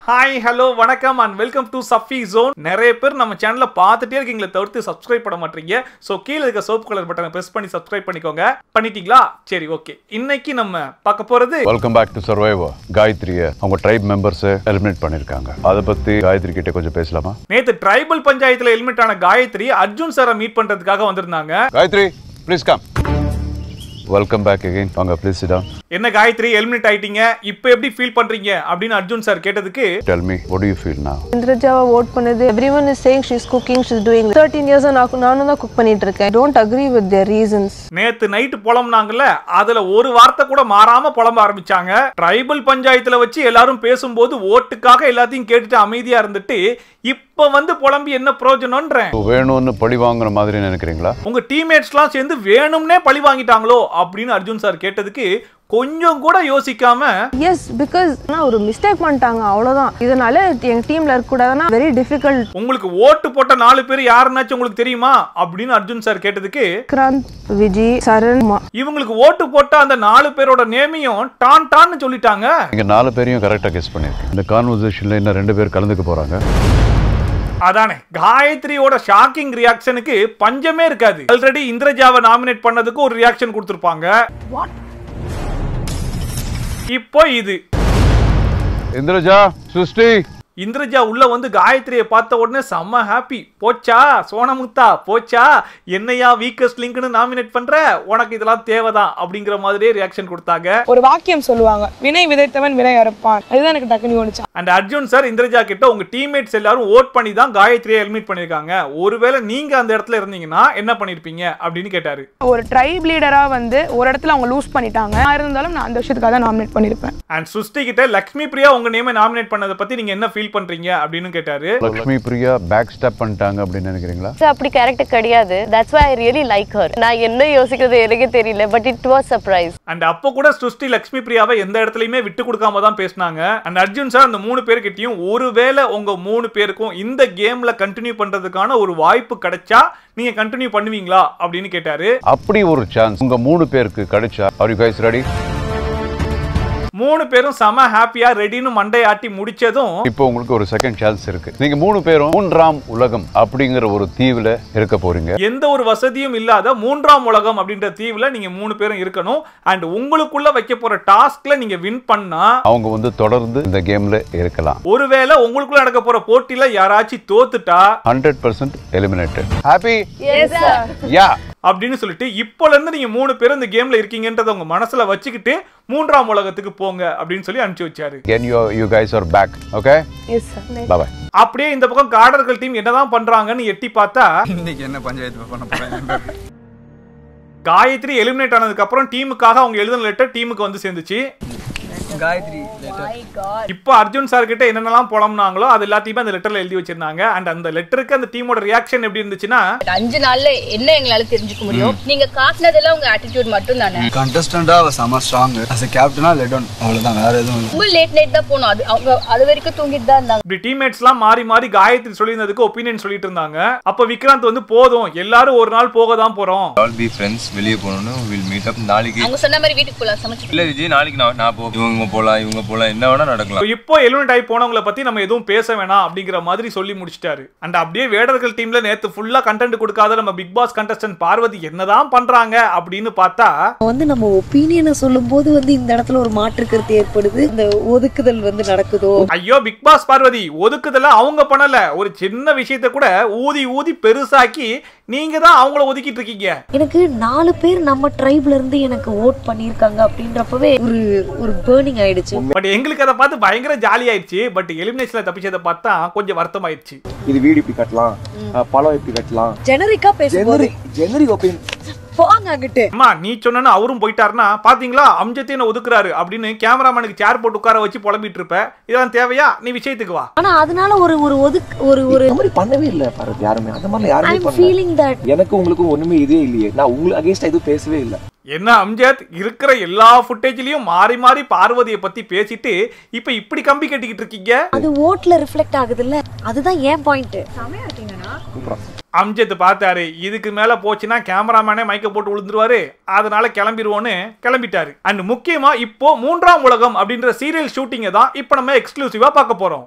Hi hello வணக்கம் and welcome to Safi Zone. நிறைய பேர் நம்ம சேனலை பார்த்துட்டே இருக்கீங்களே தவிர்த்து சப்ஸ்கிரைப் பண்ண மாட்டீங்க. ஸோ கீழே இருக்க சோப்பு கலர் பட்டனை பிரஸ் பண்ணி சப்ஸ்கிரைப் பண்ணிக்கோங்க. பண்ணிட்டீங்களா? சரி, ஓகே. இன்னைக்கு நம்ம பார்க்க போறது வெல்கம் பேக் டு சர்வைவர். காயத்ரியை அவங்க ட்ரைப் மெம்பர்ஸ் எலிமினேட் பண்ணிருக்காங்க. அதை பத்தி காயத்ரி கிட்ட கொஞ்சம் பேசலாமா? நேத்து ட்ரைபல் பஞ்சாயத்துல எலிமினேட் ஆன காயத்ரி அர்ஜுன் சாரை மீட் பண்றதுக்காக வந்திருந்தாங்க. Gayatri please come. Welcome back again. வாங்க ப்ளீஸ் சிட் டவுன். என்ன காயத்ரி எலிமினேட் ஆயிட்டீங்க, இப்போ எப்படி ஃபீல் பண்றீங்க அப்படின்னு அர்ஜுன் சார் கேட்டதுக்கு Tell me, what do you feel now? இந்திரஜாவை vote பண்ணது everyone is saying she's cooking, she's doing 13 years நானும் தான் குக் பண்ணிட்டு இருக்கேன். don't agree with their reasons. நேத்து நைட் புலம்புனாங்கல்ல, அதுல ஒரு வார்த்தை கூட மாறாம புலம்ப ஆரம்பிச்சாங்க. ட்ரைபல் பஞ்சாயத்துல வச்சு எல்லாரும் பேசும்போது ஓட்டுக்காக எல்லாத்தையும் கேட்டுட்டு அமைதியா இருந்துட்டு இப்ப வந்து புலம்பி என்ன பிரயோஜனம்ன்றேன். வேணும்னு பழி வாங்குற மாதிரி நினைக்கிறீங்களா? உங்க டீம்மேட்ஸ்லாம் சேர்ந்து வேணும்னே பழி வாங்கிட்டாங்களோ அப்படின்னு அர்ஜுன் சார் கேட்டதுக்கு கொஞ்சம் கூட யோசிக்காம எஸ் பிகாஸ் ஒரு மிஸ்டேக் பண்ணிட்டாங்க அவ்வளவுதான். இதனால எங்க டீம்ல இருக்க கூடாதுன்னா வெரி டிஃபிகல்ட். உங்களுக்கு ஓட்டு போட்ட 4 பேர் யாருன்னாச்சும் உங்களுக்கு தெரியுமா அப்படின்னு அர்ஜுன் சார் கேட்டதுக்கு கிராந்த், விஜய், சரண், இவங்களுக்கு ஓட்டு போட்ட அந்த 4 பேரோட நேமையும் டான் டான்னு சொல்லிட்டாங்க. நீங்க 4 பேரையும் கரெக்டா கெஸ் பண்ணிருக்கீங்க. இந்த கான்வர்சேஷன்ல இன்னும் 2 பேர் கலந்துக்க போறாங்க. அதானே காயத்ரியோட ஷாக்கிங் ரியாக்ஷனுக்கு பஞ்சமே இருக்காது. ஆல்ரெடி இந்திரஜாவை நாமினேட் பண்ணதுக்கு ஒரு ரியாக்ஷன் கொடுத்திருப்பாங்க. இப்போ இது இந்திரஜா, சுஷ்டி. இந்திரஜா உள்ள வந்து காயத்ரியை பார்த்த உடனே செம்ம ஹாப்பி. போச்சா சோனமுத்தா, போச்சா என்னையா வீக்கஸ்ட் லிங்க்னு நாமினேட் பண்ற, உனக்கு இதெல்லாம் தேவைதான் அப்படிங்கிற மாதிரியே ரியாக்ஷன் கொடுத்தாங்க. ஒரு வாக்கியம் சொல்லுவாங்க, வினை விதைத்தவன் வினை அறுப்பான். அதுதான் எனக்கு டக்குனு யோசிச்சா. அண்ட் அர்ஜுன் சார் இந்திரஜா கிட்ட உங்க டீம்மேட்ஸ் எல்லாரும் ஓட் பண்ணி தான் காயத்ரியை எலிமினேட் பண்ணிருக்காங்க, ஒருவேளை நீங்க அந்த இடத்துல இருந்தீங்கன்னா என்ன பண்ணிருப்பீங்க அப்படின்னு கேட்டாரு. ஒரு ட்ரைப் லீடரா வந்து ஒரு இடத்துல அவங்க லூஸ் பண்ணிட்டாங்க. நான் இருந்தாலும் நான் அந்த விஷயத்துக்காக தான் நாமினேட் பண்ணிருப்பேன். அண்ட் சுஷ்டி கிட்ட லக்ஷ்மி பிரியா உங்க நேமை நாமினேட் பண்ணதை பத்தி நீங்க என்ன ஃபீல் பண்றீங்க அப்படின்னு கேட்டாரு. லக்ஷ்மி பிரியா பேக் ஸ்டெப் பண்ணிட்டாங்க அப்படின்னு நினைக்கிறீங்களா? அப்படி கேரக்டர் கிடையாது. That's why I really like her. நான் என்ன யோசிக்கிறது எனக்கே தெரியல, but it was surprise. And அப்போ கூட சுஷ்டி லக்ஷ்மி பிரியாவை எந்த இடத்துலயுமே விட்டு கொடுக்காம தான் பேசினாங்க. அண்ட் அர்ஜுன் சார் அந்த 3 பேர்கிட்டயும் ஒருவேளை உங்க 3 பேருக்கும் இந்த கேம்ல கண்டினியூ பண்றதுக்கான ஒரு வாய்ப்பு கிடைச்சா நீங்க கண்டினியூ பண்ணுவீங்களா அப்படின்னு கேட்டாரு. அப்படி ஒரு சான்ஸ் உங்க 3 பேருக்கு கிடைச்சா are you guys ready? 3 பேரும் செம ஹாப்பியா ரெடின்னு மண்டை ஆட்டி முடிச்சதும் இப்போ உங்களுக்கு ஒரு செகண்ட் சான்ஸ் இருக்கு. நீங்க 3 பேரும் 3ஆம் உலகம் அப்படிங்கிற ஒரு தீவுல இருக்க போறீங்க. எந்த ஒரு வசதியும் இல்லாத 3ஆம் உலகம் அப்படின்ற தீவுல நீங்க 3 பேரும் இருக்கணும். அண்ட் உங்களுக்குள்ள வைக்க போற டாஸ்க்ல நீங்க வின் பண்ணா அவங்க வந்து தொடர்ந்து இந்த கேம்ல இருக்கலாம். ஒருவேளை உங்களுக்குள்ள நடக்க போற போட்டியில யாராச்சும் தோத்துட்டா 100% eliminated. Happy? Yes sir. Yeah அப்படின்னு சொல்லிட்டு இப்போல இருந்து நீங்க 3 பேரும் இந்த கேம்ல இருக்கீங்கன்றத உங்க மனசுல வச்சுக்கிட்டு 3ஆம் உலகத்துக்கு போங்க அப்படின்னு சொல்லி அனுப்பிச்சு வச்சாரு. Again you guys are back. Okay? Yes sir. Bye bye. அப்படியே இந்த பக்கம் காடர்கள் டீம் என்னதான் பண்றாங்கன்னு எட்டி பார்த்தா இன்னைக்கு என்ன பஞ்சாயத்து பண்ண போறாங்க. காயத்ரி எலிமினேட் ஆனதுக்கு அப்புறம் டீமுக்காக அவங்க எழுதின லெட்டர் டீமுக்கு வந்து சேர்ந்துச்சு. காயத்ரி லெட்டர். இப்போ அர்ஜுன் சார் கிட்ட என்னென்னலாம் புலம்புனாங்களோ அது எல்லாத்தையுமே அந்த லெட்டர்ல எழுதி வச்சிருந்தாங்க. அண்ட் அந்த லெட்டருக்கு அந்த டீமோட ரியாக்ஷன் எப்படி இருந்துச்சுன்னா, 5 நாள்ல என்ன எங்களால தெரிஞ்சுக்க முடியும், நீங்க காட்டுனதெல்லாம் உங்க ஆட்டிட்யூட் மட்டும் தானே. கண்டஸ்டன்டா செம ஸ்ட்ராங். as a captain-ஆ லெட் டவுன், அவ்வளவுதான், வேற எதுவும் இல்ல. ரொம்ப லேட் நைட் தான் போனோம். அது அவங்க அது வரைக்கும் தூங்கிட்டு தான் இருந்தாங்க. இப்படி டீம்மேட்ஸ் எல்லாம் மாறி மாறி காயத்ரி சொல்லியிருந்ததுக்கு ஒப்பீனியன் சொல்லிட்டு இருந்தாங்க. அப்ப விக்ராந்த் வந்து போதும் எல்லாரும் ஒரு நாள் போக தான் போறோம், all be friends, வெளிய போறோம், we'll meet up நாளைக்கு. அவங்க சொன்ன மாதிரி வீட்டுக்கு போலாம் சமைச்சு. இல்ல விஜய், நாளைக்கு நான் போ, இவங்க போலாம், என்ன வேணா நடக்கலாம். இப்போ எலிமினேட் ஆகி போனவங்களை பத்தி நம்ம எதுவும் பேச வேணாம் அப்படிங்கிற மாதிரி சொல்லி முடிச்சிட்டாரு. அண்ட் அப்படியே வேடர்கள் டீம்ல நேத்து ஃபுல்லா கண்டென்ட் கொடுக்காத நம்ம பிக் பாஸ் கண்டஸ்டன்ட் பார்வதி என்னதான் பண்றாங்க அப்படின்னு பார்த்தா நம்ம ஒப்பீனியனை சொல்லும்போது இந்த இடத்துல ஒரு மாற்று கருத்து ஏற்படுது. இந்த ஒதுக்குதல் நடக்குதோ. ஐயோ பிக் பாஸ் பார்வதி, ஒதுக்குதல அவங்க பண்ணல, ஒரு சின்ன விஷயத்தை கூட ஊதி ஊதி பெருசாக்கி நீங்க தான் அவங்கள ஒதுக்கிட்டு இருக்கீங்க. எனக்கு 4 பேர் நம்ம ட்ரைப்ல இருந்து எனக்கு ஓட் பண்ணிருக்காங்க அப்படின்றப்பவே ஒரு பர்னிங் ஆயிடுச்சு. பட் எங்களுக்கு அதை பார்த்து பயங்கர ஜாலி ஆயிடுச்சு. பட் எலிமினேஷன்ல தப்பிச்சதை பார்த்தா கொஞ்சம் வருத்தம் ஆயிடுச்சு. இது வீடு இப்படி கட்டலாம், பழம் இப்படி கட்டலாம், ஜெனரிக்கா பேசும்போது ஜெனரிக் ஒப்பீனியன் போங்க அங்கிட்டு. அம்மா நீ சொன்னா அவரும் போயிட்டாருன்னா பாத்தீங்களா அம்ஜத்தையும் ஒதுக்குறாரு அப்படின்னு கேமராமேனுக்கு சேர் போட்டு உட்கார வச்சு புலம்பிட்டு இருப்ப. இதெல்லாம் தேவையா? நீ விஷயத்துக்கு வா. ஆனா அதனால ஒரு மாதிரி பண்ணவே இல்ல பாரத், யாருமே அந்த மாதிரி யாருமே I'm feeling that எனக்கு உங்களுக்கு ஒண்ணுமே இதே இல்லையே. நான் உங்களுக்கு அகைன்ஸ்டா எதுவும் பேசவே இல்ல. என்ன அம்ஜத் இருக்கிற எல்லா ஃபுட்டேஜ்லயும் மாறி மாறி பார்வதியை பத்தி பேசிட்டு இப்ப இப்படி கம்பி கட்டிக்கிட்டு இருக்கீங்க. அது ஓட்ல ரிஃப்ளெக்ட் ஆகுது இல்ல, அதுதான் ஏன் பாயிண்ட். அம்ஜத் பார்த்தாரு, இதுக்கு மேல போச்சுன்னா கேமராமேனே மைக்க போட்டு விழுந்துருவாரு, அதனால கிளம்பிடுவோன்னு கிளம்பிட்டாரு. அண்ட் முக்கியமா இப்போ 3ஆம் உலகம் அப்படின்ற சீரியல் ஷூட்டிங்கை தான் இப்போ நம்ம எக்ஸ்க்ளூசிவா பார்க்க போறோம்.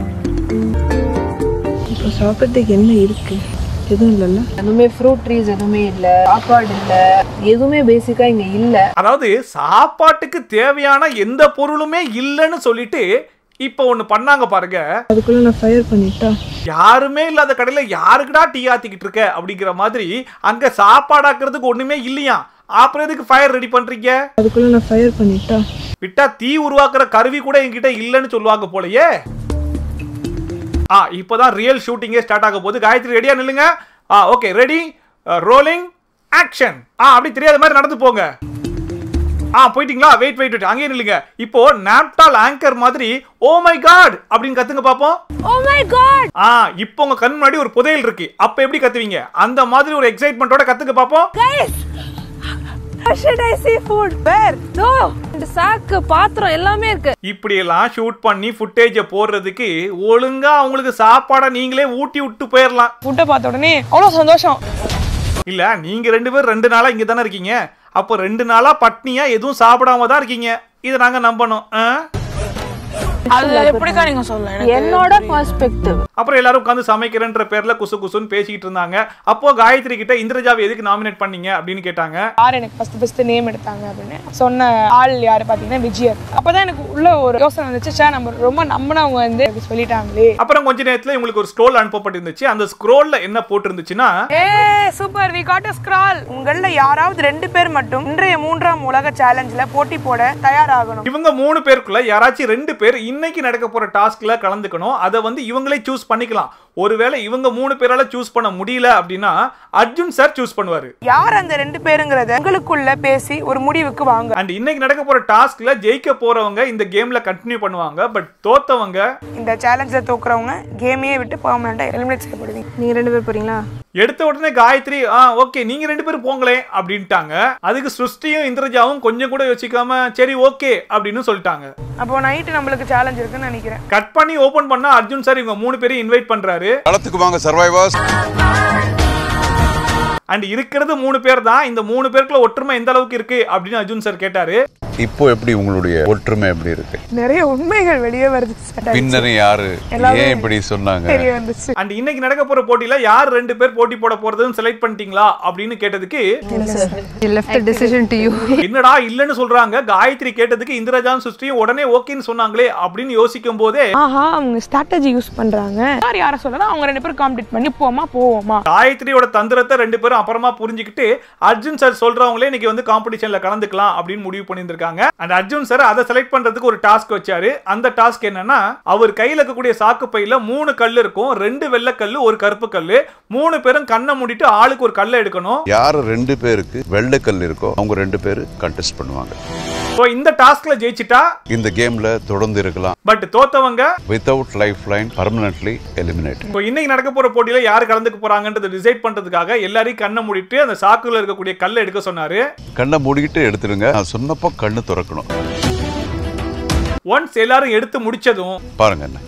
இப்போ சாப்பிட்றதுக்கு என்ன இருக்கு? எதுவும் இல்லைல்ல, எதுவுமே ஃப்ரூட் ட்ரீஸ் எதுவுமே இல்ல, சாப்பாடு இல்ல, எதுவுமே பேசிக்கா இங்க இல்ல. அதாவது சாப்பாட்டுக்கு தேவையான எந்த பொருளுமே இல்லைன்னு சொல்லிட்டு இப்போ ஒண்ணு பண்ணாங்க பாருங்க. அதுக்குள்ள நான் ஃபயர் பண்ணிட்டா, யாருமே இல்லாத கடையில யாருக்குடா டீ ஆத்திக்கிட்டு இருக்க அப்படிங்கிற மாதிரி அங்க சாப்பாடாக்குறதுக்கு ஒண்ணுமே இல்லையா, அப்புறம் எதுக்கு ஃபயர் ரெடி பண்றீங்க? அதுக்குள்ள நான் ஃபயர் பண்ணிட்டா, விட்டா தீ உருவாக்குற கருவி கூட என்கிட்ட இல்லைன்னு சொல்லுவாங்க போலயே. இப்போதான் ரியல் ஷூட்டிங்கே ஸ்டார்ட் ஆக போகுது. காயத்ரி ரெடியா நில்லுங்க. Okay, ready, rolling, action. அப்படி தெரியாத மாதிரி நடந்து போங்க. போயிட்டீங்களா? வெயிட் அங்கேயே நில்லுங்க. இப்போ நாப்டால் ஆங்கர் மாதிரி ஓ மை காட் அப்படின்னு கத்துங்க பாப்போம். Oh my God. இப்போ உங்க கண் முன்னாடி ஒரு புதையல் இருக்கு, அப்ப எப்படி கத்துவீங்க? அந்த மாதிரி ஒரு எக்ஸைட்மென்ட்டோட கத்துங்க பாப்போம். Guys, should I see food? Where? No. இந்த சாக்கு பாத்திரம் எல்லாமே இருக்கு. இப்படி எல்லாம் ஷூட் பண்ணி ஃபுட்டேஜை போடுறதுக்கு ஒழுங்கா அவங்களுக்கு சாப்பாடை நீங்களே ஊட்டி விட்டு போயிடலாம். ஃபுட்டை பார்த்த உடனே அவ்வளோ சந்தோஷம். இல்ல, நீங்க 2 பேர் 2 நாளா இங்க தானே இருக்கீங்க, அப்போ 2 நாளா பட்னியா எதுவும் சாப்பிடாம தான் இருக்கீங்க. இதை நாங்க நம்பணும். அது எப்படிக்கா நீங்க சொல்லலாம்? என்னோட பெர்ஸ்பெக்டிவ். அப்புறம் எல்லாரும் உட்காந்து சமைக்கிறன்ற பேர்ல குசு குசுன்னு பேசிக்கிட்டு இருந்தாங்க. அப்போ காயத்ரி கிட்ட இந்திரஜாவை எதுக்கு நாமினேட் பண்ணீங்க அப்படின்னு கேட்டாங்க. யார் எனக்கு ஃபர்ஸ்ட் நேம் எடுத்தாங்க அப்படின்னு சொன்ன ஆள் யாரு பாத்தீங்கன்னா விஜயர். அப்பதான் எனக்கு உள்ள ஒரு யோசனை வந்துச்சு, சே நம்ம ரொம்ப நம்பினவங்க வந்து சொல்லிட்டாங்களே. அப்புறம் கொஞ்ச நேரத்துல உங்களுக்கு ஒரு ஸ்க்ரோல் அனுப்பப்பட்டிருந்துச்சு. அந்த ஸ்க்ரோல்ல என்ன போட்டிருந்துச்சுன்னா, super, we got a scroll. உங்கள யாராவது 2 பேர் மட்டும் இன்றைய 3ஆம் உலக சேலஞ்ச்ல போட்டி போட தயாராகணும். இவங்க 3 பேருக்குள்ள யாராச்சும் 2 பேர் இன்னைக்கு நடக்க போற டாஸ்க்ல கலந்துக்கணும். அதை வந்து இவங்களே சூஸ் பண்ணிக்கலாம். ஒருவேளை இவங்க 3 பேரால சூஸ் பண்ண முடியல அப்படின்னா அர்ஜுன் சார் சூஸ் பண்ணுவாரு. யார் அந்த 2 பேருங்கறத உங்களுக்குள்ள பேசி ஒரு முடிவுக்கு வாங்க. அண்ட் இன்னைக்கு நடக்க போற டாஸ்க்ல ஜெயிக்க போறவங்க இந்த கேம்ல கண்டினியூ பண்ணுவாங்க. பட் தோத்தவங்க, இந்த சேலஞ்ச்ல தோக்குறவங்க கேமையே விட்டு பெர்மனன்ட்டா எலிமினேட் செய்யப்படுவீங்க. நீங்க 2 பேர் போறீங்களா? எடுத்த உடனே காயத்ரி ஓகே நீங்க 2 பேரும் போங்களே அப்படின்ட்டாங்க. அதுக்கு ஸ்ருஷ்டியும் இந்திரஜாவும் கொஞ்சம் கூட யோசிக்காம சரி ஓகே அப்படின்னு சொல்லிட்டாங்க. அப்போ நைட் நம்மளுக்கு சேலஞ்ச் இருக்குன்னு நினைக்கிறேன். கட் பண்ணி ஓபன் பண்ணா அர்ஜுன் சார் இவங்க 3 பேரையும் இன்வைட் பண்றாரு. களத்துக்கு வாங்க சர்வைவர்ஸ். அண்ட் இருக்கிறது 3 பேர் தான். இந்த 3 பேருக்குள்ள ஒற்றுமை எந்த அளவுக்கு இருக்கு அப்படின்னு அர்ஜுன் சார் கேட்டாரு. இப்போ எப்படி உங்களுடைய ஒற்றுமை எப்படி இருக்கு? நிறைய உண்மைகள் வெளியே வருது. பின்னணி யாரு, ஏன் இப்படி சொன்னாங்க? அண்ட் இன்னைக்கு நடக்க போற போட்டியில யார் 2 பேர் போட்டி போட போறதுன்னு செலக்ட் பண்ணிட்டீங்களா அப்படின்னு கேட்டதுக்கு என்னடா இல்லன்னு சொல்றாங்க. காயத்ரி கேட்டதுக்கு இந்திரஜான் சுஷ்டியும் உடனே ஓகேன்னு சொன்னாங்களே அப்படின்னு யோசிக்கும் போதே அவங்க ஸ்ட்ராட்டஜி யூஸ் பண்றாங்க. யார சொல்லலாம், அவங்க 2 பேரும் காம்பீட் பண்ணி போவோமா. காயத்ரியோட தந்திரத்தை 2 பேரும் அப்புறமா புரிஞ்சுக்கிட்டு அர்ஜுன் சார் சொல்றவங்களே இன்னைக்கு வந்து காம்படிஷன்ல கலந்துக்கலாம் அப்படின்னு முடிவு பண்ணியிருந்திருக்காங்க. அண்ட் அர்ஜுன் சார் அதை செலக்ட் பண்றதுக்கு ஒரு டாஸ்க் வச்சாரு. அந்த டாஸ்க் என்னன்னா, அவர் கையில இருக்கக்கூடிய சாக்கு பையில 3 கல் இருக்கும், 2 வெள்ளை கல்லு, ஒரு கருப்பு கல்லு. 3 பேரும் கண்ணை மூடிட்டு ஆளுக்கு ஒரு கல்லை எடுக்கணும். யாரு 2 பேருக்கு வெள்ளை கல் இருக்கோ அவங்க 2 பேரு கண்டெஸ்ட் பண்ணுவாங்க. இந்த டாஸ்க்ல ஜெயிச்சிட்டா இந்த கேம்ல தொடர்ந்து இருக்கலாம். பட் தோத்தவங்க without lifeline permanently eliminate. இன்னைக்கு நடக்க போற போட்டியில யாரு கலந்துக்க போறாங்கன்றத டிசைட் பண்றதுக்காக எல்லாரையும் கண்ணை மூடிட்டு அந்த சாக்குல இருக்கக்கூடிய கல்லை எடுக்க சொன்னாரு. கண்ணை மூடிக்கிட்டு எடுத்துருங்க. நான் சொன்னப்போ கண்ணு திறக்கணும். ஒன்ஸ் எல்லாரும் எடுத்து முடிச்சதும் பாருங்க என்ன.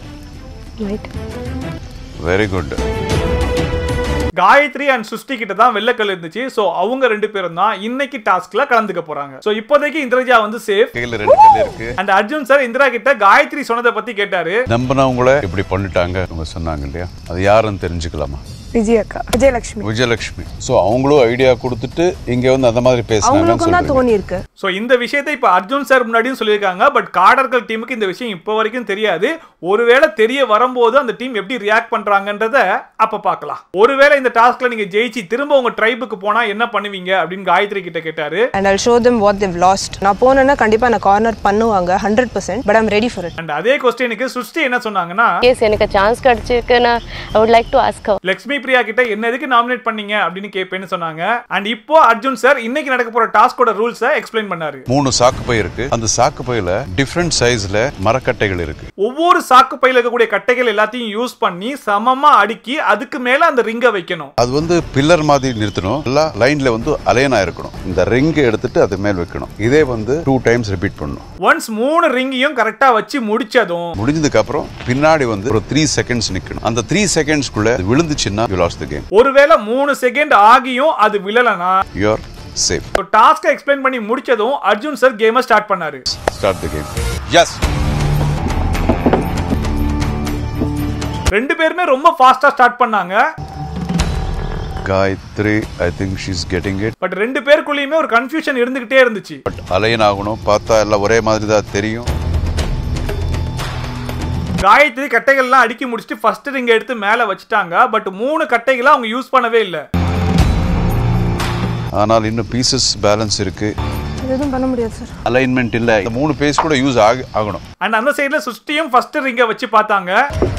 Very good. Gayatri and Sushti கிட்ட தான் வெள்ளக்கல் இருந்துச்சு. சோ அவங்க 2 பேரும் தான் இன்னைக்கு டாஸ்க்ல கலந்துக்க போறாங்க. சோ இப்போதைக்கு இந்திரஜா வந்து சேஃப். கையில 2 கல் இருக்கு. அண்ட் அர்ஜுன் சார் இந்திரா கிட்ட காயத்ரி சொன்னதை பத்தி கேட்டாரு. நம்பினவங்கள இப்படி பண்ணிட்டாங்க அவங்க சொன்னாங்க இல்லையா, அது யாருன்னு தெரிஞ்சுக்கலாமா? விஜயக்கா, விஜயலட்சுமி. சோ அவங்களும் ஐடியா கொடுத்துட்டு இங்க வந்து அந்த மாதிரி பேசுனாங்கன்னு தோணி இருக்கு. சோ இந்த விஷயத்தை இப்ப அர்ஜுன் சார் முன்னாடியும் சொல்லியிருக்காங்க. பட் காடர்கள் டீமுக்கு இந்த விஷயம் இப்ப வரைக்கும் தெரியாது. ஒருவேளை தெரிய வரும்போது அந்த டீம் எப்படி ரியாக்ட் பண்றாங்கன்றத அப்ப பார்க்கலாம். ஒருவேளை இந்த டாஸ்க்ல நீங்க ஜெயிச்சு திரும்ப உங்க ட்ரைபுக்கு போனா என்ன பண்ணுவீங்க அப்படின்னு காயத்ரி கிட்ட கேட்டாரு. And I'll show them what they've lost. நான் போனேன்னா கண்டிப்பா நான் கார்னர் பண்ணுவாங்க 100%. But I'm ready for it. And அதே क्वेश्चனுக்கு சுஷ்டி என்ன சொன்னாங்கன்னா, எஸ் எனக்கு சான்ஸ் கிடைச்சிருக்குனா I would like to ask her. Lakshmi Priya கிட்ட என்ன எதுக்கு நாமினேட் பண்ணீங்க அப்படின்னு கேப்பேன்னு சொன்னாங்க. அண்ட் இப்போ அர்ஜுன் சார் இன்னைக்கு நடக்க போற டாஸ்கோட ரூல்ஸை எக்ஸ்பிளைன் பண்ணாரு. 3 சாக்கு பை இருக்கு. அந்த சாக்கு பையில டிஃபரண்ட் சைஸ்ல மரக்கட்டைகள் இருக்கு. ஒவ்வொரு சாக்கு பையில இருக்கக்கூடிய கட்டைகள் எல்லாத்தையும் யூஸ் பண்ணி சமமா அடுக்கி அதுக்கு மேல அந்த ரிங்கை வைக்கணும். அது வந்து பில்லர் மாதிரி நிறுத்தணும். எல்லாம் லைன்ல வந்து அலைனா இருக்கணும். இந்த ரிங்கை எடுத்துட்டு அது மேல் வைக்கணும். இதே வந்து 2 டைம்ஸ் ரிப்பீட் பண்ணணும். ஒன்ஸ் 3 ரிங்கையும் கரெக்டா வச்சு முடிச்சதும் முடிஞ்சதுக்கு அப்புறம் பின்னாடி வந்து ஒரு 3 செகண்ட்ஸ் நிக்கணும். அந்த 3 செகண்ட்ஸ்க்குள்ள விழுந்துச்சுன்னா you lost the game. ஒருவேளை 3 செகண்ட் ஆகியும் அது விழலனா You are safe. டாஸ்கை எக்ஸ்பிளைன் பண்ணி முடிச்சதும் அர்ஜுன் சார் கேமை ஸ்டார்ட் பண்ணாரு. Start the game. Yes. ரெண்டு பேருமே ரொம்ப ஃபாஸ்டா ஸ்டார்ட் பண்ணாங்க. Gayatri, I think she's getting it. But ரெண்டு பேருக்குள்ளேயுமே ஒரு கன்ஃபியூஷன் இருந்துகிட்டே இருந்துச்சு. பட் அலைன் ஆகணும், பார்த்தா எல்லாம் ஒரே மாதிரி தான் தெரியும். காயத்ரி கட்டைகள்லாம் அடுக்கி முடிச்சுட்டு ஃபர்ஸ்ட் ரிங் எடுத்து மேல வச்சுட்டாங்க. பட் 3 கட்டைகளை அவங்க யூஸ் பண்ணவே இல்லை. ஆனால் இன்னும் பீசஸ் பேலன்ஸ் இருக்கு. எதுவும் பண்ண முடியாது சார். அலைன்மெண்ட் இல்ல. இந்த 3 பீஸ் கூட யூஸ் ஆகணும். அண்ட் அந்த சைடுல சுஷ்டியும் ஃபர்ஸ்ட் ரிங்கை வச்சு பார்த்தாங்க.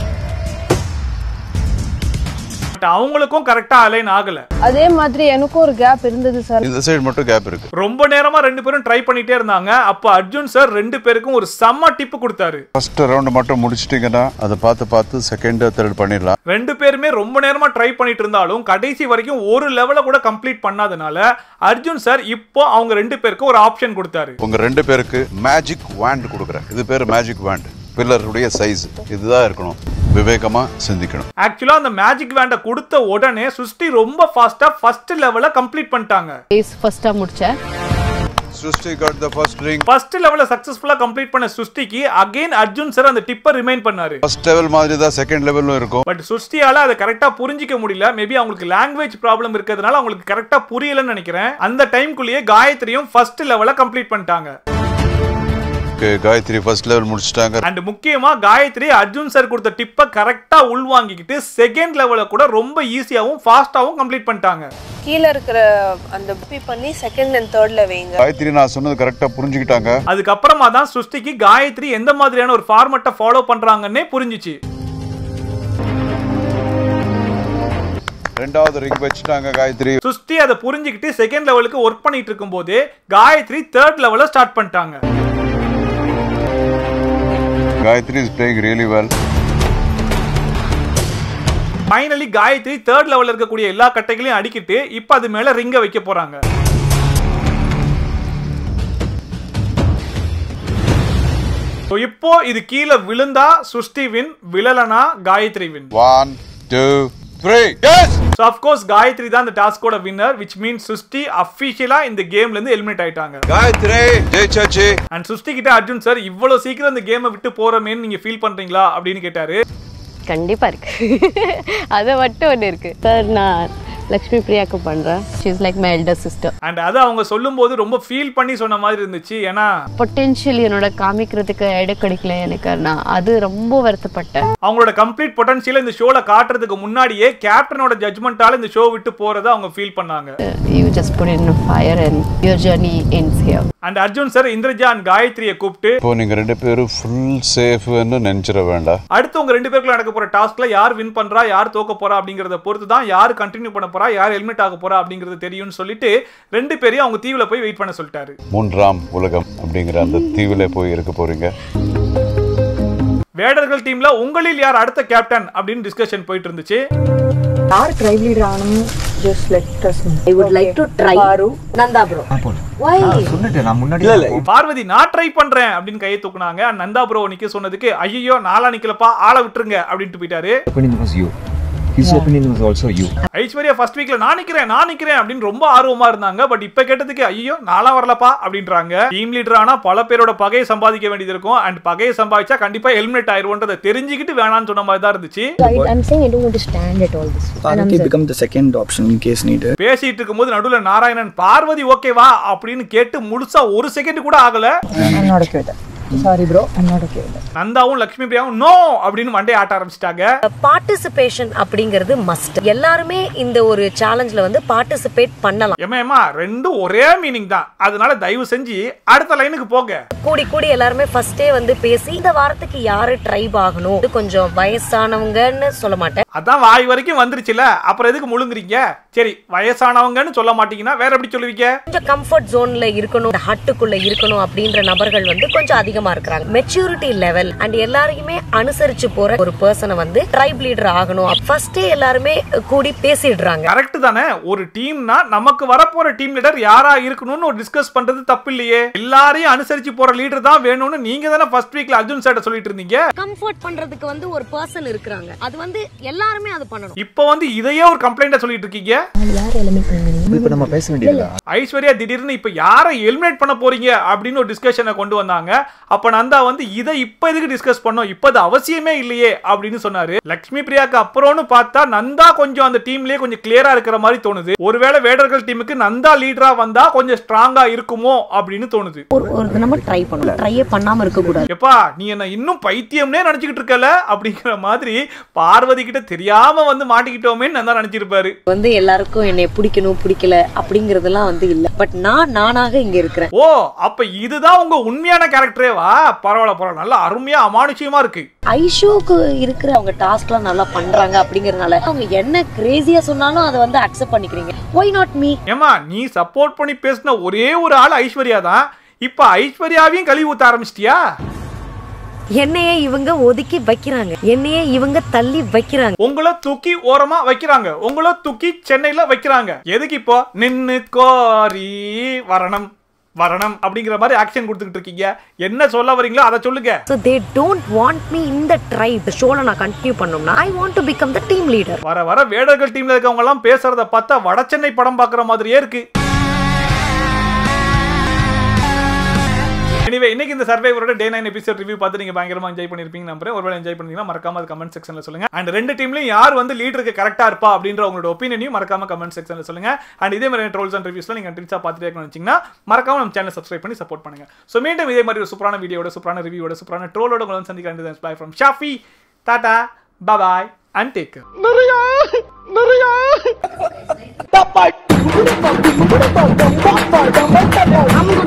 அவங்களுக்கும் கரெக்டா அலைன் ஆகல. அதே மாதிரி எனக்கும் ஒரு கேப் இருந்தது சார். இந்த சைடு மட்டும் கேப் இருக்கு. ரொம்ப நேரமா ரெண்டு பேரும் ட்ரை பண்ணிட்டே இருந்தாங்க. அப்ப அர்ஜுன் சார் ரெண்டு பேருக்கும் ஒரு செம்ம டிப் கொடுத்தாரு. ஃபர்ஸ்ட் ரவுண்ட் மட்டும் முடிச்சிட்டீங்கன்னா அதை பார்த்து செகண்ட் தேர்ட் பண்ணிடலாம். ரெண்டு பேருமே ரொம்ப நேரமா ட்ரை பண்ணிட்டு இருந்தாலும் கடைசி வரைக்கும் ஒரு லெவல கூட கம்ப்ளீட் பண்ணாதனால அர்ஜுன் சார் இப்போ அவங்க ரெண்டு பேருக்கும் ஒரு ஆப்ஷன் கொடுத்தாரு. உங்க ரெண்டு பேருக்கு மேஜிக் வாண்ட் கொடுக்குறேன். இது பேரு மேஜிக் வாண்ட். பில்லருடைய சைஸ் இதுதான் இருக்கணும். விவேகமா சிந்திக்கணும். ஆக்சுவலா அந்த மேஜிக் வேண்ட கொடுத்த உடனே சுஷ்டி ரொம்ப ஃபாஸ்டா ஃபர்ஸ்ட் லெவல கம்ப்ளீட் பண்ணிட்டாங்க. ஃபர்ஸ்டா முடிச்சேன். Sushti got the first ring. First லெவல சக்சஸ்ஃபுல்லா கம்ப்ளீட் பண்ண சுஷ்டிக்கு அகைன் அர்ஜுன் சார் அந்த டிப்பை ரிமைண்ட் பண்ணாரு. ஃபர்ஸ்ட் லெவல் மாதிரி தான் செகண்ட் லெவலும் இருக்கும். பட் சுஷ்டியால அதை கரெக்டா புரிஞ்சிக்க முடியல. மேபி அவங்களுக்கு லாங்குவேஜ் ப்ராப்ளம் இருக்கிறதுனால அவங்களுக்கு கரெக்டா புரியலன்னு நினைக்கிறேன். அந்த டைம்க்குள்ளேயே காயத்ரியும் ஃபர்ஸ்ட் லெவல கம்ப்ளீட் பண்ணிட்டாங்க. காயத்ரி ஃபர்ஸ்ட் லெவல் முடிச்சிட்டாங்க. அண்ட் முக்கியமா காயத்ரி அர்ஜுன் சார் கொடுத்த டிப்பை கரெக்டா உள்வாங்கிக்கிட்டு செகண்ட் லெவல கூட ரொம்ப ஈஸியாவும் ஃபாஸ்டாவும் கம்ப்ளீட் பண்ணிட்டாங்க. கீழ இருக்கிற அந்த பி பண்ணி செகண்ட் அண்ட் தேர்ட்ல வைங்க. காயத்ரி நான் சொன்னது கரெக்டா புரிஞ்சுக்கிட்டாங்க. அதுக்கு அப்புறமா தான் சுஷ்டிக்கு காயத்ரி எந்த மாதிரியான ஒரு ஃபார்மட்டை ஃபாலோ பண்றாங்கன்னே புரிஞ்சிச்சு. ரெண்டாவது ரிங் வச்சிட்டாங்க காயத்ரி. சுஷ்டி அதை புரிஞ்சுக்கிட்டு செகண்ட் லெவலுக்கு ஒர்க் பண்ணிட்டு இருக்கும்போது காயத்ரி தேர்ட் லெவல ஸ்டார்ட் பண்ணிட்டாங்க. Gayatri is playing really well. Finally Gayatri third லெவல்ல இருக்கக்கூடிய எல்லா கட்டைகளையும் அடிக்கிட்டு இப்போ அது மேல ரிங்க வைக்க போறாங்க. இப்போ இது கீழே விழுந்தா சுஷ்டி வின், விழலனா Gayatri win. 1 2 3 yes. So of course Gayatri தான் இந்த டாஸ்கோட வின்னர், which means சுஷ்டி அபிஷியலா இந்த கேம்ல இருந்து எலிமினேட் ஆயிட்டாங்க. காயத்ரி ஜெயிச்சாச்சு. அண்ட் சுஷ்டி கிட்ட அர்ஜுன் சார் இவ்வளவு சீக்கிரம் இந்த கேமை விட்டு போறமேன்னு நீங்க ஃபீல் பண்றீங்களா அப்படின்னு கேட்டாரு. கண்டிப்பா இருக்கு. அது மட்டும் ஒன்று இருக்கு சார். நான் லக்ஷ்மி பிரியாக்கு பண்றேன். She is like my elder sister. And அது அவங்க சொல்லும்போது ரொம்ப ஃபீல் பண்ணி சொன்ன மாதிரி இருந்துச்சு. ஏன்னா பொட்டன்ஷியல் என்னோட காமிக்கிறதுக்கு இடம் கிடைக்கல எனக்கு. நான் அது ரொம்ப வருத்தப்பட்டேன். அவங்களோட கம்ப்ளீட் பொட்டன்ஷியல் இந்த ஷோல காட்டுறதுக்கு முன்னாடியே கேப்டனோட ஜட்ஜ்மெண்டால இந்த ஷோ விட்டு போறத அவங்க ஃபீல் பண்ணாங்க. You just put in a fire and your journey ends here. And Arjun sir Indraja and காயத்ரியை கூப்பிட்டு இப்போ நீங்க ரெண்டு பேரும் ஃபுல் சேஃப்னு நினைச்சிட வேண்டாம். அடுத்து உங்க ரெண்டு பேருக்குள்ள நடக்க போற டாஸ்க்ல யார் வின் பண்றா யார் தோக்க போறா அப்படிங்கறத பொறுத்து தான் யார் கண்டினியூ பண்ண போறா யார் எலிமினேட் ஆக போறா அப்படிங்கிறது தெரியும்னு சொல்லிட்டு ரெண்டு பேரையும் அவங்க தீவுல போய் வெயிட் பண்ண சொல்லிட்டாரு. மூன்றாம் உலகம் அப்படிங்கிற அந்த தீவுல போய் இருக்க போறீங்க. வேடர்கள் டீம்ல உங்களில் யார் அடுத்த கேப்டன் அப்படின்னு டிஸ்கஷன் போயிட்டு இருந்துச்சு. யார் ட்ரைப் லீடர் ஆகணும் just let us know. I would like to try Nanda bro. Why? சொன்னேன் நான் முன்னாடி. பார்வதி நான் ட்ரை பண்றேன் அப்படின்னு கையை தூக்குனாங்க. நந்தா ப்ரோ நிக்க சொன்னதுக்கு ஐயோ நாளா நிக்கலப்பா ஆளை விட்டுருங்க அப்படின்ட்டு போயிட்டாரு. His opinion was also you. Aishwarya first வீக்ல நான் நிக்கிறேன் அப்படின்னு ரொம்ப ஆர்வமா இருந்தாங்க. பட் இப்ப கேட்டதுக்கு ஐயோ நாளா வரலப்பா அப்படின்றாங்க. டீம் லீடர் ஆனா பல பேரோட பகையை சம்பாதிக்க வேண்டியது இருக்கும். அண்ட் பகையை சம்பாதிச்சா கண்டிப்பா எலிமினேட் ஆயிருவோன்றதை தெரிஞ்சுக்கிட்டு வேணான்னு சொன்ன மாதிரி தான் இருந்துச்சு. I'm saying I don't want to stand at all this. Parvati become the second option in case needed. பேசிட்டு இருக்கும்போது நடுவுல நாராயணன் பார்வதி ஓகேவா அப்படின்னு கேட்டு முழுசா ஒரு செகண்ட் கூட ஆகல. I'm not okay with that. Sorry bro, I'm not okay with that. நந்தாவும் லக்ஷ்மி பிரியாவும் நோ அப்படின்னு மண்டே ஆட்ட ஆரம்பிச்சிட்டாங்க. பார்ட்டிசிபேஷன் அப்படிங்கிறது மஸ்ட். எல்லாருமே இந்த ஒரு சேலஞ்ச்ல வந்து பார்ட்டிசிபேட் பண்ணலாம். ஏமா ரெண்டும் ஒரே மீனிங் தான். அதனால தயவு செஞ்சு அடுத்த லைனுக்கு போங்க. கூடி எல்லாருமே ஃபர்ஸ்டே வந்து பேசி இந்த வாரத்துக்கு யாரு ட்ரைப் ஆகணும், இது கொஞ்சம் வயசானவங்கன்னு சொல்ல மாட்டேன். அதான் வாய் வரைக்கும் வந்துருச்சுல, அப்புறம் எதுக்கு முழுங்குறீங்க? சரி வயசானவங்கன்னு சொல்ல மாட்டீங்கன்னா வேற எப்படி சொல்லுவீங்க? கொஞ்சம் கம்ஃபர்ட் ஜோன்ல இருக்கணும், ஹட்டுக்குள்ள இருக்கணும் அப்படின்ற நபர்கள் வந்து கொஞ்சம் அதிகமா அதிகமா இருக்கிறாங்க. மெச்சூரிட்டி லெவல் அண்ட் எல்லாரையுமே அனுசரிச்சு போற ஒரு பர்சனை வந்து ட்ரைப் லீடர் ஆகணும். ஃபர்ஸ்டே எல்லாருமே கூடி பேசிடுறாங்க. கரெக்ட் தானே? ஒரு டீம்னா நமக்கு வரப்போற டீம் லீடர் யாரா இருக்கணும்னு ஒரு டிஸ்கஸ் பண்றது தப்பு இல்லையே. எல்லாரையும் அனுசரிச்சு போற லீடர் தான் வேணும்னு நீங்க தானே ஃபர்ஸ்ட் வீக்ல அர்ஜுன் சார் சொல்லிட்டு இருந்தீங்க. கம்ஃபர்ட் பண்றதுக்கு வந்து ஒரு பர்சன் இருக்காங்க. அது வந்து எல்லாருமே அது பண்ணணும். இப்போ வந்து இதையே ஒரு கம்ப்ளைண்டா சொல்லிட்டு இருக்கீங்க. யாரை எலிமினேட் பண்ணுவீங்க? இப்போ நம்ம பேச வேண்டியது ஐஸ்வர்யா திடீர்னு இப்ப யாரை எலிமினேட் பண்ண போறீங்க அப்படின்னு ஒரு டிஸ்கஷனை கொண்டு வந்தாங்க. அப்ப நந்தா வந்து இதை இப்ப எதுக்கு டிஸ்கஸ் பண்ணோம், இப்ப அது அவசியமே இல்லையே அப்படின்னு சொன்னாரு. லட்சுமி பிரியாக்கு அப்புறம்னு பார்த்தா நந்தா கொஞ்சம் அந்த டீம்லயே கொஞ்சம் கிளியரா இருக்கிற மாதிரி தோணுது. ஒருவேளை வேடர்கள் டீமுக்கு நந்தா லீடரா வந்தா கொஞ்சம் ஸ்ட்ராங்கா இருக்குமோ அப்படின்னு தோணுது. ஒரு நம்ம ட்ரை பண்ணலாம், ட்ரையே பண்ணாம இருக்க கூடாது. எப்பா நீ என்ன இன்னும் பைத்தியம்னே நினைச்சுக்கிட்டு இருக்கல அப்படிங்கிற மாதிரி பார்வதி கிட்ட தெரியாம வந்து மாட்டிக்கிட்டோமே நந்தா நினைச்சிருப்பாரு. வந்து எல்லாருக்கும் என்னை பிடிக்கணும் பிடிக்கல அப்படிங்கறதெல்லாம் வந்து இல்ல. பட் நானாக இங்க இருக்கிறேன். ஓ அப்ப இதுதான் உங்க உண்மையான கேரக்டரேவா? பரவாயில்ல பரவாயில்ல, நல்லா அருமையா அமானுஷ்யமா இருக்கு. ஐஷோக்கு இருக்கிற அவங்க டாஸ்க்லாம் நல்லா பண்றாங்க அப்படிங்கறதுனால அவங்க என்ன கிரேசியா சொன்னாலும் அதை வந்து அக்செப்ட் பண்ணிக்கிறீங்க. why not me? ஏமா நீ சப்போர்ட் பண்ணி பேசின ஒரே ஒரு ஆள் ஐஸ்வர்யா தான். இப்ப ஐஸ்வர்யாவையும் கழுவி ஊத்த ஆரம்பிச்சிட்டியா? என்னையே இவங்க ஒதுக்கி வைக்கிறாங்க, என்னையே இவங்க தள்ளி வைக்கிறாங்க, உங்களை தூக்கி ஓரமா வைக்கிறாங்க, உங்களை தூக்கி சென்னையில வைக்கிறாங்க. எதுக்கு இப்போ நின்னு கோரி வரணும் வரணும் அப்படிங்கிற மாதிரி ஆக்ஷன் கொடுத்துக்கிட்டு இருக்கீங்க? என்ன சொல்ல வரீங்களோ அதை சொல்லுங்க. So they don't want me in the tribe. The showல நான் கண்டினியூ பண்ணனும்னா I want to become the team leader. வர வர வேடர்கள் டீம்ல இருக்கவங்க எல்லாம் பேசுறத பார்த்தா வடசென்னை படம் பார்க்குற மாதிரியே இருக்கு. எனிவே இன்னைக்கு இந்த சர்வைவரோட டே 9 எபிசோட் ரிவ்யூ பார்த்து நீங்க பயங்கரமா என்ஜாய் பண்ணிருப்பீங்க நம்புறேன். ஒருவேளை என்ஜாய் பண்ணீங்கன்னா மறக்காம அது கமெண்ட் செக்ஷன்ல சொல்லுங்க. அண்ட் ரெண்டு டீம்லயும் யார் வந்து லீடருக்கு கரெக்டா இருப்பா அப்படின்ற உங்களோட ஒப்பீனியனையும் மறக்காம கமெண்ட் செக்ஷன்ல சொல்லுங்க. அண்ட் இதே மாதிரி ட்ரோல்ஸ் அண்ட் ரிவ்யூஸ்ல நீங்க கண்டிப்பா பார்த்துட்டே இருக்கணும்னு நினைச்சீங்கன்னா மறக்காம நம்ம சேனலை சப்ஸ்கிரைப் பண்ணி சப்போர்ட் பண்ணுங்க. சோ மீண்டும் இதே மாதிரி ஒரு சூப்பரான வீடியோட சூப்பரான ரிவ்யூவோட சூப்பரான ட்ரோலோட உங்களை சந்திக்கிறேன். Bye from Shafi. Tata bye bye and take care.